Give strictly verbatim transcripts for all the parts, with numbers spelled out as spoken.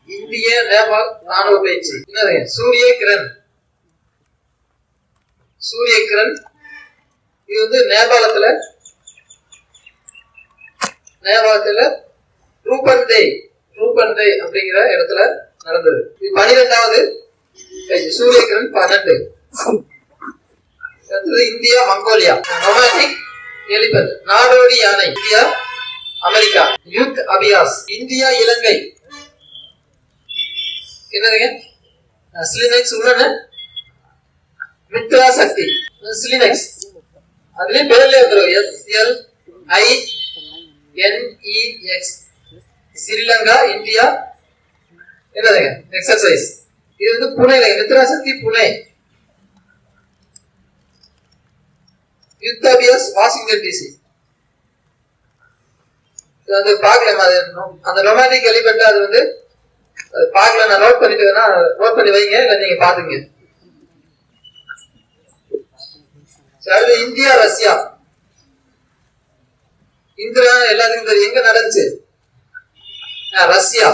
இந்திய நேபாள் ராணுவ பயிற்சி. என்னது? சூரிய கிரண். சூரிய கிரண் இது வந்து நேபாளத்துல நேபாளத்துல ரூபந்தே ரூபந்தே அப்படிங்கிற இடத்துல நடந்தது. இது பனிரெண்டாவது சூரிய கிரண் பன்னெண்டு. India Mongolia. நொமாடிக் எலிபென்ட் நாடோடி யானை India America. Yudh Abhyas India Ilangai. என்னதுங்க? ஸ்லினெக்ஸ் உடனே மித்ரா சக்தி ஸ்லினெக்ஸ் அதுலயும் பேர்ல வந்துடும். S L I N E X Sri Lanka India. என்னதுங்க? எக்ஸர்சைஸ். இது வந்து புனேல மித்ரா சக்தி புனே. Yudh Abhyas Washington DC. அது பார்க்கலாம். அது அந்த ரொமான்டிக் எலிமெண்ட் அது வந்து பார்க்கல. நான் நோட் பண்ணிட்டு வேணா நோட் பண்ணி வைங்க, இல்ல நீங்க பாத்துங்க. அடுத்து இந்தியா ரஷ்யா. இந்திரா எல்லாத்துக்கும் தெரியும். எங்க நடந்துச்சு? ரஷ்யா.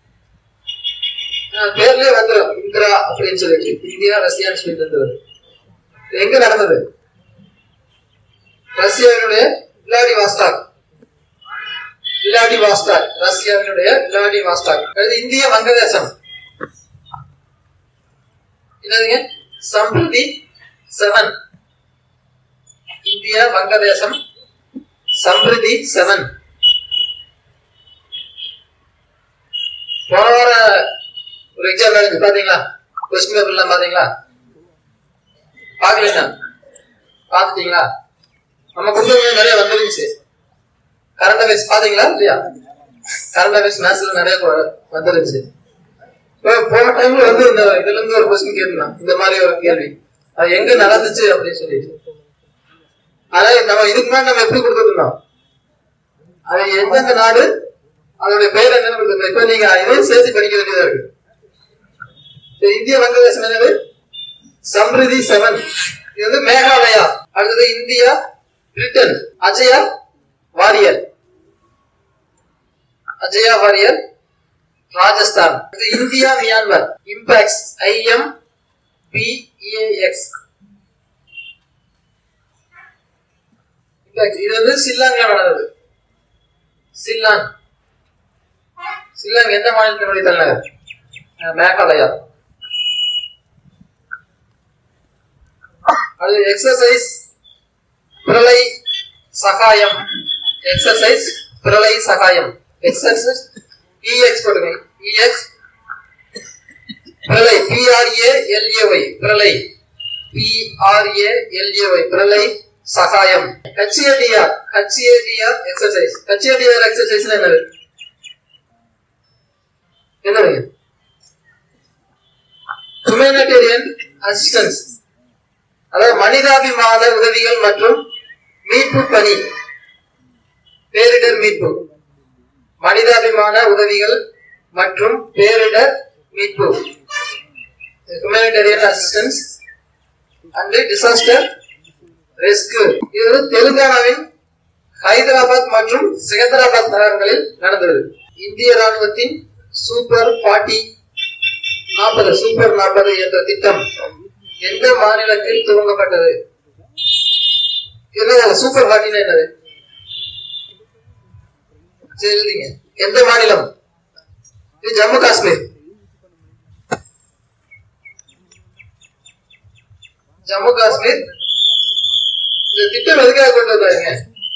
பேர்லயே வந்துடும் இந்திரா அப்படின்னு சொல்லிட்டு. இந்தியா ரஷ்யான்னு சொல்லிட்டு வந்துடும். எங்க நடந்தது? ரஷ்யாவினுடைய விளாடிவாஸ்டாக். விளாடிவாஸ்டாக் ரஷ்யாவினுடைய விளாடிவாஸ்டாக். இந்திய வங்கதேசம். என்னதுங்க? சம்பிரதி செவன். இந்தியா வங்கதேசம் சம்பிரதி செவன். போன வார ஒரு எக்ஸாம் நடந்து பாத்தீங்களா? கொஸ்டின் பேப்பர் எல்லாம் பாத்தீங்களா? பாக்கலீங்களா? பாத்துட்டீங்களா? நம்ம கொடுத்தது நிறைய வந்துருந்துச்சு. கரண்ட் அஃபேர்ஸ் பாத்தீங்களா இல்லையா? கரண்ட் அஃபேர்ஸ் மேத்ஸ்ல நிறைய வந்துருந்துச்சு. போன டைம்ல வந்து இந்த இதுல இருந்து ஒரு கொஸ்டின் கேட்கலாம். இந்த மாதிரி ஒரு கேள்வி அது எங்க நடந்துச்சு அப்படின்னு சொல்லிட்டு. அதாவது நம்ம இதுக்கு முன்னாடி நம்ம எப்படி கொடுத்துருந்தோம்? அது எந்தெந்த நாடு அதோட பெயர் என்னன்னு கொடுத்துருந்தோம். இப்ப நீங்க இதையும் சேர்த்து படிக்க வேண்டியதா இருக்கு. இந்திய வங்கதேசம் என்னது? சம்பிரதி செவன். இது வந்து மேகாலயா. அடுத்தது India Britain. Ajeya warrior. Ajeya warrior Rajasthan. India Myanmar. IMBAX I M B A X. இது வந்து சில்லாங்ல நடந்தது. சில்லாங். சில்லாங் எந்த மாநிலத்தினுடைய தலைநகர்? மேகாலயா. அது exercise Pralay Sahayam. Exercise Pralay Sahayam. Exercise EX போடுங்க. EX Pralay P R A L A Y Pralay P R A L A Y Pralay Sahayam. HADR HADR exercise. HADR எக்ஸசைஸ்னா என்னது? என்னது? Humanitarian assistance. அதாவது மனிதாபிமான உதவிகள் மற்றும் மீட்பு பணி. பேரிடர் மீட்பு. மனிதாபிமான உதவிகள் மற்றும் பேரிடர் மீட்பு. Humanitarian assistance and disaster rescue. இது தெலுங்கானாவின் ஹைதராபாத் மற்றும் செகந்தராபாத் நகரங்களில் நடந்தது. இந்திய ராணுவத்தின் சூப்பர் பார்ட்டி நாற்பது சூப்பர் நாற்பது என்ற திட்டம் எந்த மாநிலத்தில் துவங்கப்பட்டது? என்ன சூப்பர் பார்ட்டினா என்னது? சரிங்க. எந்த மாநிலம்? இது ஜம்மு காஷ்மீர். ஜம்மு காஷ்மீர். இந்த திட்டம் எதுக்காக கொண்டு வந்தாங்க?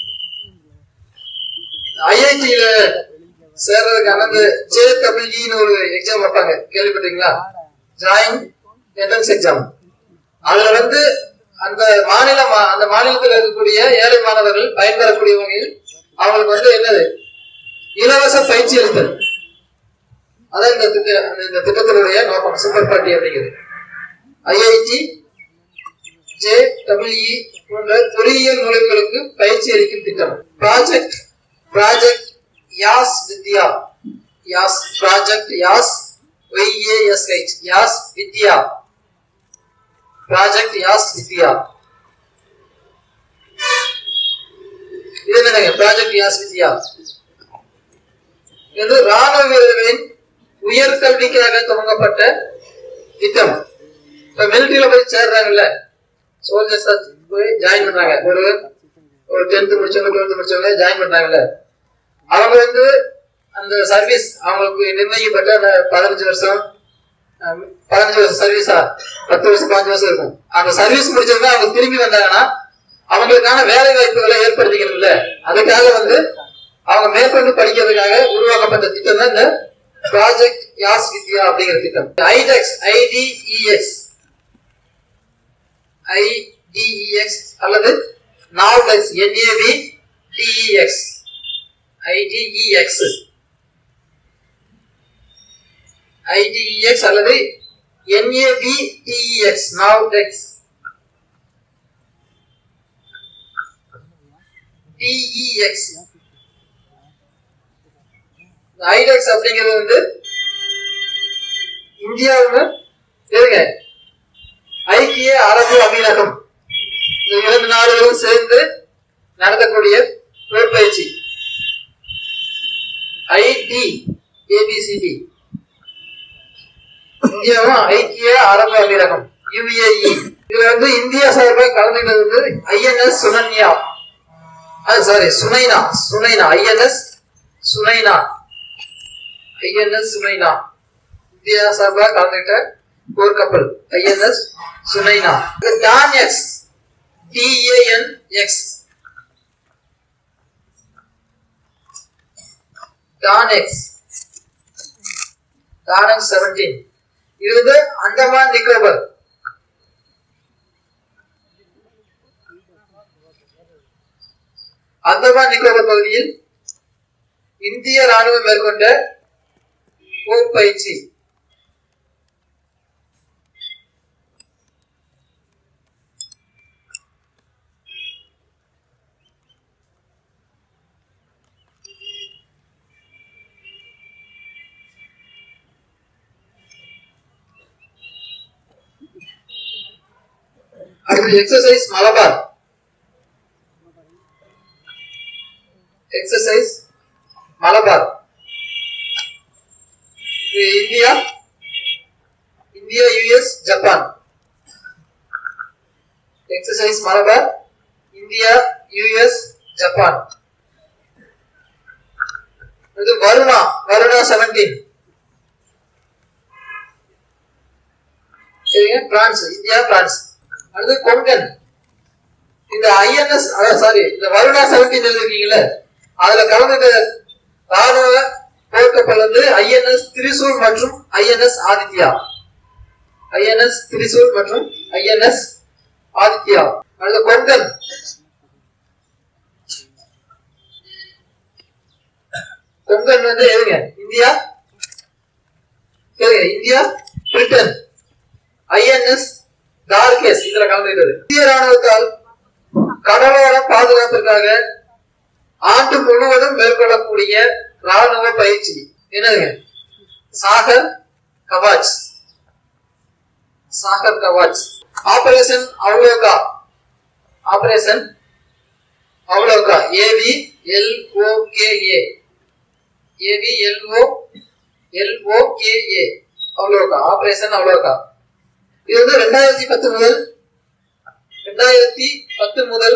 ஐஐடியில சேர்றதுக்கான அந்த ஜே டபிள்யூன்னு ஒரு எக்ஸாம் வைப்பாங்க, கேள்விப்பட்டீங்களா? Joint entrance exam. அதுல வந்து அந்த மாநிலம் அந்த மாநிலத்தில் இருக்கக்கூடிய ஏழை மாணவர்கள் பயன்பெறக்கூடிய வகையில் அவங்களுக்கு வந்து என்னது இலவச பயிற்சி அளித்தல். அதான் இந்த திட்ட இந்த திட்டத்தினுடைய நோக்கம் சூப்பர் பார்ட்டி அப்படிங்கிறது. ஐஐடி ஜே டபிள்யூ போன்ற பொறியியல் நுழைவுகளுக்கு பயிற்சி அளிக்கும் திட்டம். Project project Yas Vidya. Yas project Yas Y A S H Yas Vidya. Project Yas Vidya. இது என்னங்க ப்ராஜெக்ட் யாஸ் வித்யா? இது ராணுவ வீரர்களின் உயர்கல்விக்காக துவங்கப்பட்ட திட்டம். இப்ப மிலிட்டரியில போய் சேர்றாங்கல்ல, சோல்ஜர்ஸா போய் ஜாயின் பண்றாங்க. ஒரு ஒரு டென்த் முடிச்சவங்க டுவெல்த் முடிச்சவங்க ஜாயின் பண்றாங்கல்ல, அவங்க வந்து அந்த சர்வீஸ் அவங்களுக்கு நிர்ணயிக்கப்பட்ட அந்த பதினஞ்சு வருஷம் பதினஞ்சு வருஷம் சர்வீஸா பத்து வருஷம் பாஞ்சு வருஷம் இருக்கும். அந்த சர்வீஸ் முடிச்சவங்க அவங்க திரும்பி வந்தாங்கன்னா அவங்களுக்கான வேலை வாய்ப்புகளை ஏற்படுத்திக்கணும்ல, அதுக்காக வந்து அவங்க மேற்கொண்டு படிக்கிறதுக்காக உருவாக்கப்பட்ட திட்டம் தான் இந்த ப்ராஜெக்ட் யாஸ் வித்யா அப்படிங்கிற திட்டம். ஐடெக்ஸ் ஐடிஇஎக்ஸ் ஐடிஇஎக்ஸ் அல்லது நாவ்டெக்ஸ் என்ஏவிடிஇஎக்ஸ் ஐடிஇஎக்ஸ் ஐடிஇஎக்ஸ் அல்லது என்ஏவிடிஇஎக்ஸ் நாவ்டெக்ஸ் டிஇஎக்ஸ். ஐடெக்ஸ் அப்படிங்கிறது வந்து இந்தியாவுல இருங்க ஐக்கிய அரபு அமீரகம் இந்த இரண்டு நாடுகளும் சேர்ந்து நடத்தக்கூடிய உடற்பயிற்சி ஐடி ஏபிசிடி. இந்தியாவும் ஐக்கிய அரபு அமீரகம் யுஏஇ. இதுல வந்து இந்தியா சார்பாக கலந்துகிட்டது வந்து INS Sunanya sorry Sunaina Sunaina INS Sunaina INS Sunaina India சார்பாக கலந்துகிட்ட போர் கப்பல் INS Sunaina. DANX D A N X DANX DANX seventeen. இது வந்து அந்தமான் நிக்கோபர் அந்தமான் நிக்கோபர் பகுதியில் இந்திய ராணுவம் மேற்கொண்ட போர் பயிற்சி. அடுத்து exercise Malabar. Exercise Malabar India India US Japan. Exercise Malabar India US Japan. இது Varuna Varuna seventeen France India France. அடுத்து கொங்கன். இந்த ஐஎன்எஸ் சாரி இந்த வருணா செவன்டீன் எழுதிருக்கீங்கல்ல, அதுல கலந்துட்ட ராணுவ போர்க்கப்பல் வந்து ஐஎன்எஸ் திரிசூல் மற்றும் ஐஎன்எஸ் ஆதித்யா. ஐஎன்எஸ் திரிசூல் மற்றும் ஐஎன்எஸ் ஆதித்யா. அடுத்து கொங்கன். கொங்கன் வந்து எதுங்க இந்தியா இந்தியா பிரிட்டன். ஐஎன்எஸ் டார்கெஸ் இதுல கலந்துக்கிட்டது. இந்திய ராணுவத்தால் கடலோர பாதுகாப்பிற்காக ஆண்டு முழுவதும் மேற்கொள்ளக்கூடிய ராணுவ பயிற்சி என்னதுங்க Sagar Kavach. Sagar Kavach. Operation Avloka operation Avloka A V L O K A A V L O L O K A Avloka operation Avloka. இது வந்து ரெண்டாயிரத்தி பத்து முதல் ரெண்டாயிரத்தி பத்து முதல்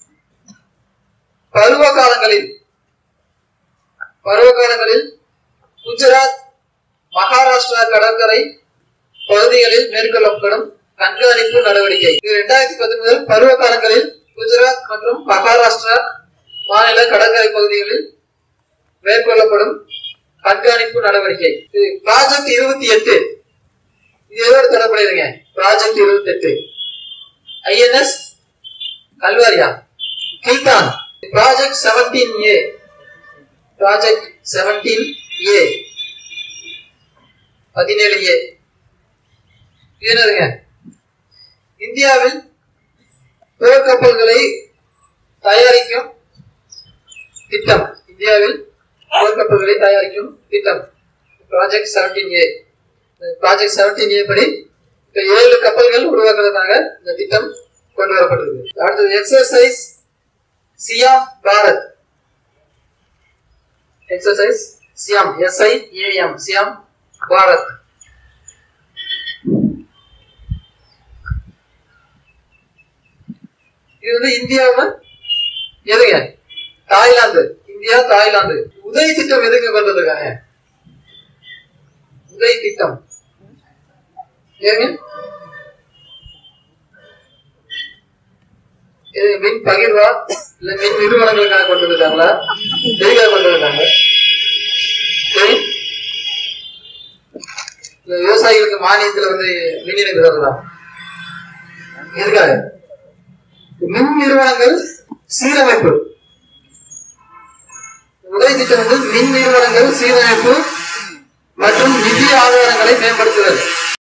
பருவ காலங்களில் பருவ காலங்களில் குஜராத் மகாராஷ்டிரா கடற்கரை பகுதிகளில் மேற்கொள்ளப்படும் கண்காணிப்பு நடவடிக்கை. இது இரண்டாயிரத்தி பத்து முதல் பருவ காலங்களில் குஜராத் மற்றும் மகாராஷ்டிரா மாநில கடற்கரை பகுதிகளில் மேற்கொள்ளப்படும் கண்காணிப்பு நடவடிக்கை. இது ப்ராஜெக்ட் இருபத்தி எட்டு. இது எதோடு தொடர்புடையதுங்க ப்ராஜெக்ட் இருபத்தி எட்டு. ஐஎன்எஸ் கல்வாரியா Kiltan. Project seventeen A project seventeen A பதினேழு ஏ. என்னதுங்க இந்தியாவில் போர்க்கப்பல்களை தயாரிக்கும் திட்டம். இந்தியாவில் போர்க்கப்பல்களை தயாரிக்கும் திட்டம் project seventeen A. Project seventeen A படி ஏழு கப்பல்கள் உருவாக்குறதுக்காக இந்த திட்டம் கொண்டு வரப்பட்டது. அடுத்தது exercise Siam Bharat. Exercise Siam SIAM Siam Bharat. இது வந்து இந்தியாவை எதுங்க? தாய்லாந்து. India Thailand. உதய் திட்டம் எதுக்கு கொண்டு வந்திருக்காங்க? உதய் திட்டம் ஏங்க? மின் பகிர்வா இல்ல மின் நிறுவனங்களுக்காக கொண்டு வந்திருக்காங்களா? எதுக்காக கொண்டு வந்தாங்க? விவசாயிகளுக்கு மானியத்துல வந்து மின் இணைப்பு தரலாம். எதுக்காக? மின் நிறுவனங்கள் சீரமைப்பு. உதவி திட்டம் வந்து மின் நிறுவனங்கள் சீரமைப்பு மற்றும் நிதி ஆதாரங்களை மேம்படுத்துதல்.